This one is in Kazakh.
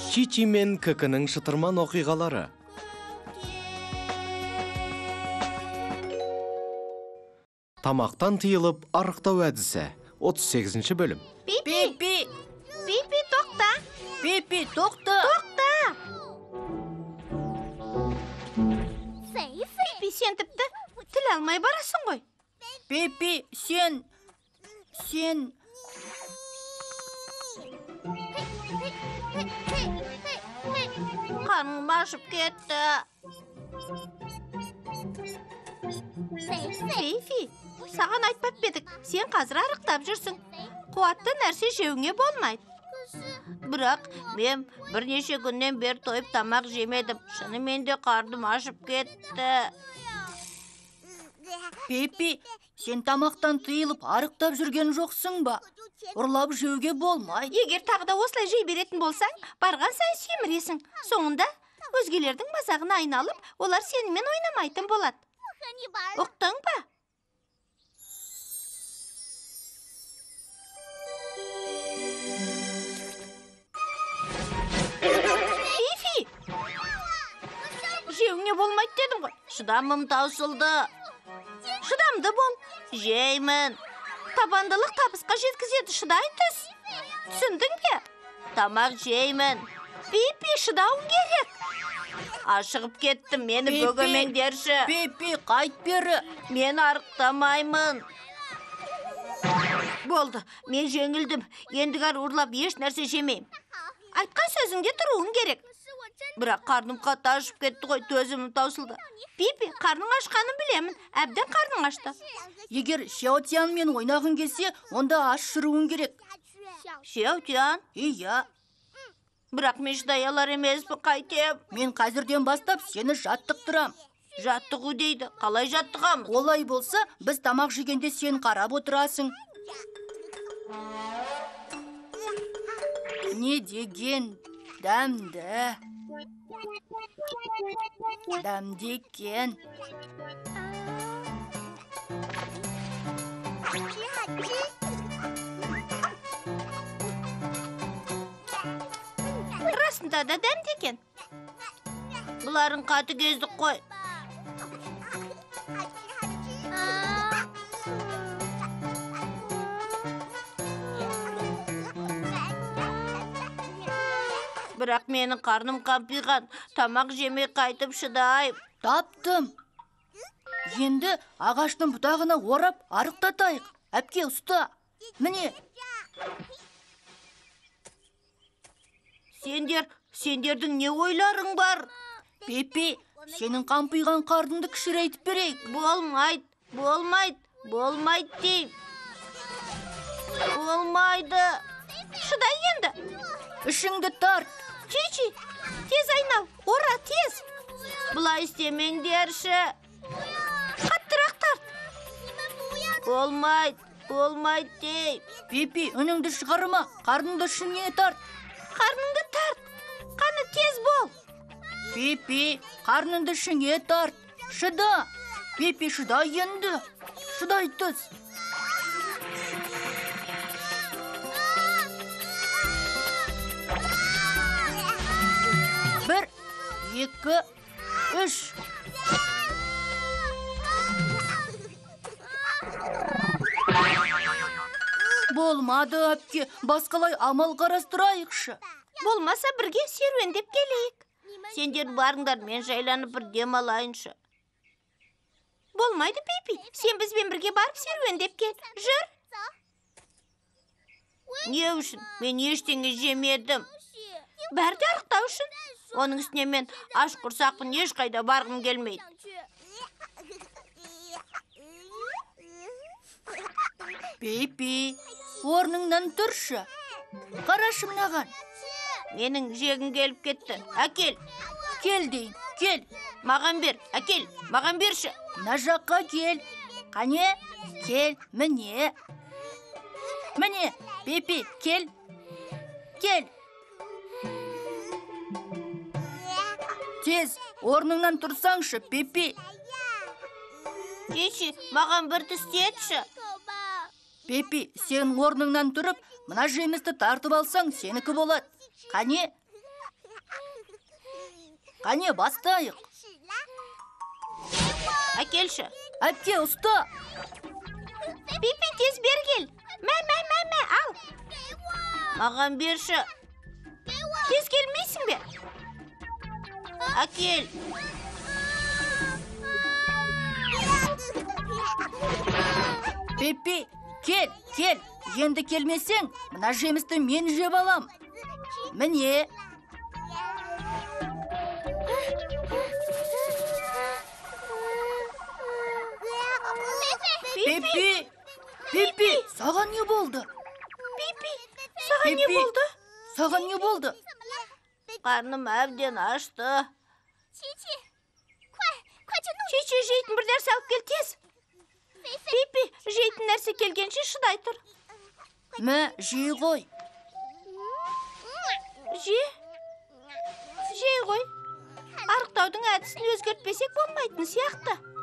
Чичи мен Кікінің шытырман оқиғалары. Тамақтан тыйылып арықтау әдісі. 38-ші бөлім. Пипи, тоқта. Пипи, тоқта. Пипи, сен тіпті тіл алмай барасың ғой. Пипи, сен... Қарным ашып кетті. Пипи, саған айтпап едік, сен қазір арықтап жүрсің. Қуатты нәрсе жеуіңе болмайды. Бірақ мен бірнеше күннен бері тойып тамақ жемедім. Шынымен де қарным ашып кетті. Пипи, сен тамақтан тыйылып арықтап жүрген жоқсың ба? Ұрлап жеуге болмайды. Егер тағы да осылай жей беретін болсаң, барған сайын семіресің. Соңында өзгелердің мазағына айналып, олар сенімен ойнамайтын болады. Ұқтың ба? Пипи! Жеуіңе болмайды дедің ғой. Шыдамым таусылды. Шыдамды бол. Жеймін. Табандылық табысқа жеткізеді, шыдай түс. Түсіндің бе? Тамақ жеймін. Пипи, шыдауың керек. Ашығып кеттім, мені бөгемеңдерші. Пипи, қайт бері. Мен арықтамаймын. Болды, мен жеңілдім. Ендігер ұрлап еш нәрсе жемеймін. Айтқан сөзіңде тұруың керек. Бірақ қарным қатты ашып кетті ғой, төзімім таусылды. Пипи, қарның ашқанын білемін, әбден қарның ашты. Егер Шяотянмен ойнағың келсе, онда аш жүруің керек. Шяотян? Иә. Бірақ мен шыдай алар емеспін, қайтем. Мен қазірден бастап сені жаттықтырам. Жаттығу дейді, қалай жаттығамыз? Олай болса, біз тамақ жегенде сен қарап отырасың. Не деген дәмді. Дәмді екен. Расында да дәмді екен. Бұларын қатыгездік қой. Бірақ менің қарным қампиған, тамақ жемей қайтып шыдайым. Таптым. Енді ағаштың бұтағына орап арықтатайық. Әпке, ұста. Міне. Сендердің не ойларың бар? Пипи, сенің қампиған қарныңды кішірейтіп берейік. Болмайды дейм. Болмайды. Шыдай енді. Ішіңді тарт. Чичи, тез айнал, ора, тез. Бұлай істемеңдерші. Қаттырақ тарт. Болмайды дей. Пипи, үніңді шығарма, қарныңды ішіңе тарт. Қарныңды тарт. Қаны тез бол. Пипи, қарныңды ішіңе тарт. Шыда. Пипи, шыда енді. Шыдай түс. 1, 2, 3. Болмады, әпке. Басқалай амал қарастырайықшы. Болмаса бірге серуендеп келейік. Сендер барыңдар, мен жайланып бір демалайыншы. Болмайды, Пипи. Сен бізбен бірге барып серуендеп кел. Жүр. Не үшін? Мен ештеңе жемедім. Бәрі де арықтау үшін. Оның үстіне мен аш құрсақпын, ешқайда барғым келмейді. Пипи, орныңнан тұршы. Қарашы мынаған. Менің жегім келіп кетті. Әкел. Кел дейін, кел. Маған бер, әкел. Маған берші. Мына жаққа кел. Қане? Кел, міне. Міне, Пипи, кел. Кел. Тез, орныңнан тұрсаңшы, Пипи. Чичи, маған бір істетші. Пипи, сен орныңнан тұрып, мына жемісті тартып алсаң, сенікі болады. Қане? Қане, бастайық. Әкелші. Әпке, ұста. Пипи, тез бер кел. Мә, ал. Маған берші. Тез келмейсің бе? Әкел. Пеппи, кел. Енді келмесең, мына жемісті мен жеп алам. Міне. Пеппи, саған не болды? Пипи, саған не болды? Саған не болды? Қарным әбден ашты. Чичи, жейтін бір нәрсе алып кел тез. Пипи, жейтін нәрсе келгенше шыдай тұр. Мә, жей ғой. Жей ғой. Арықтаудың әдісін өзгертпесек болмайтын сияқты.